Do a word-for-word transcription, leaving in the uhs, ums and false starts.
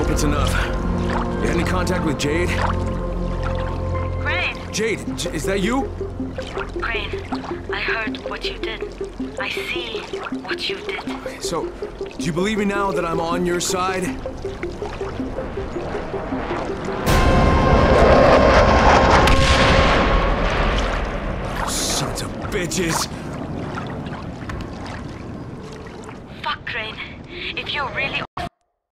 hope it's enough. You had any contact with Jade? Crane! Jade, J is that you? Crane, I heard what you did. I see what you did. So, do you believe me now that I'm on your side? Sons of bitches! Fuck, Crane. If you're really